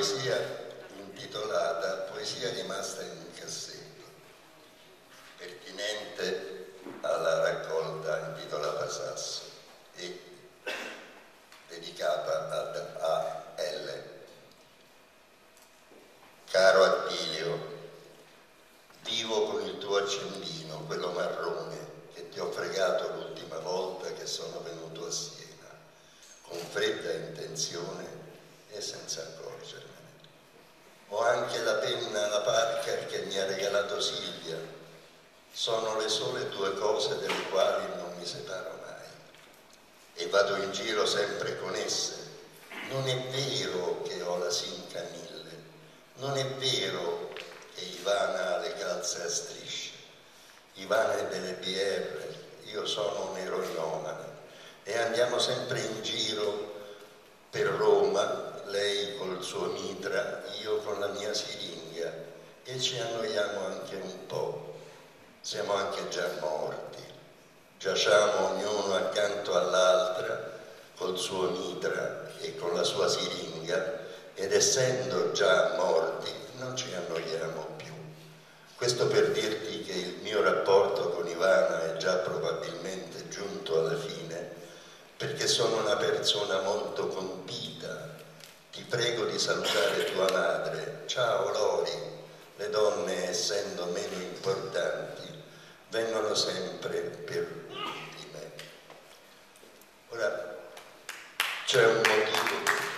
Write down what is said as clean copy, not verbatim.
poesia intitolata Poesia rimasta in un cassetto, pertinente alla raccolta intitolata Sasso e dedicata a L. Caro Attilio, vivo con il tuo accendino, quello marrone, che ti ho fregato l'ultima volta che sono venuto a Siena, con fredda intenzione e senza accorgermene. Ho anche la penna, la Parker che mi ha regalato Silvia. Sono le sole due cose delle quali non mi separo mai. E vado in giro sempre con esse. Non è vero che ho la Sinca 1000. Non è vero che Ivana ha le calze a strisce. Ivana è delle BR, io sono un eroinomane. E andiamo sempre in giro per Roma, lei col suo mitra, io con la mia siringa, e ci annoiamo anche un po'. Siamo anche già morti. Giacciamo ognuno accanto all'altra col suo mitra e con la sua siringa, ed essendo già morti non ci annoiamo più. Questo per dirti che il mio rapporto con Ivana è già probabilmente giunto alla fine, perché sono una persona molto compita. Ti prego di salutare tua madre. Ciao Lori. Le donne, essendo meno importanti, vengono sempre per ultime. Ora, c'è un motivo.